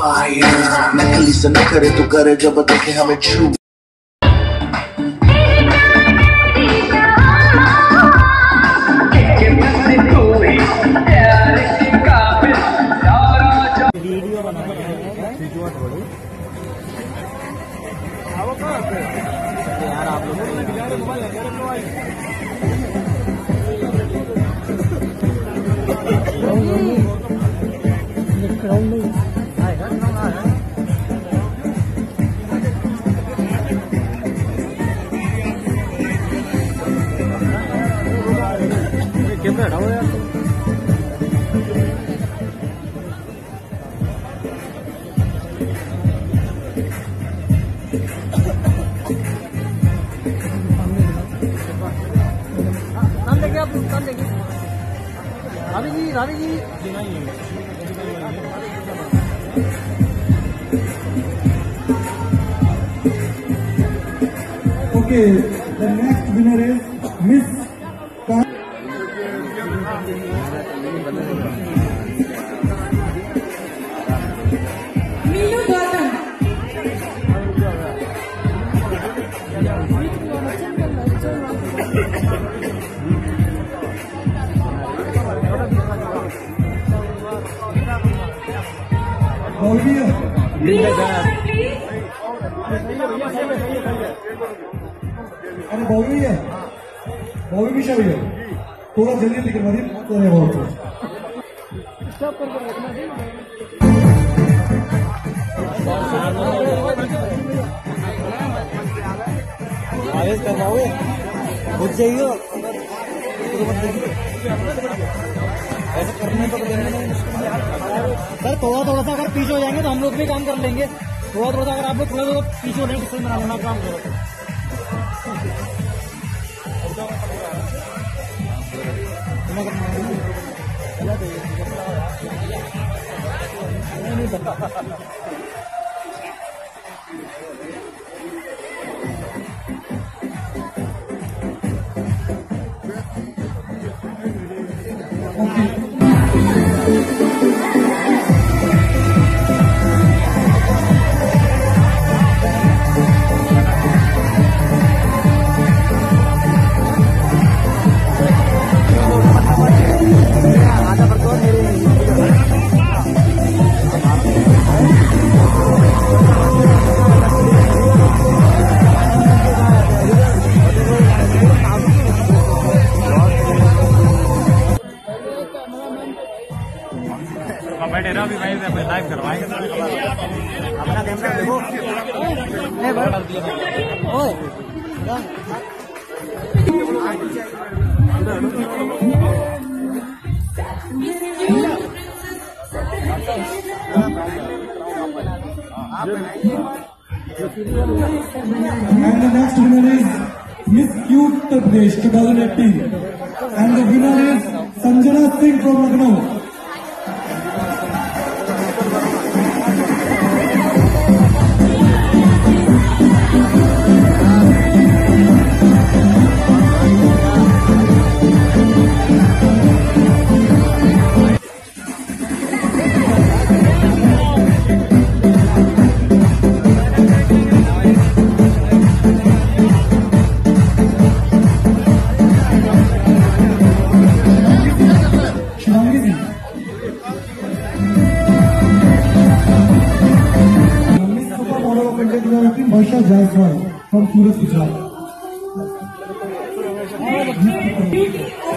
नकली से न करे तो करे जब देखे हमें छू। वीडियो बना यार आप लोग कितना हटाओ यार। रावी जी Okay, the next winner is Miss Meenu Gautam. अरे बॉबी है, बॉबी भी शायद थोड़ा जल्दी लेकर मरीज करे बहुत आवेश करवाओगे बुझ जाइए ऐसे करने तो सर थोड़ा थोड़ा सा अगर पीछे हो जाएंगे तो हम लोग भी काम कर लेंगे। थोड़ा थोड़ा सा अगर आप लोग थोड़ा थोड़ा पीछे हो जाएंगे तो बना लेना काम करो। बैठे रहो, अभी लाइव करवाएंगे अपना कैमरा देखो। And the next winner is Miss Uttar Pradesh 2018 and the winner is Sanjana Singh from Lucknow. Varsha Jaiswal from Surat, Gujarat.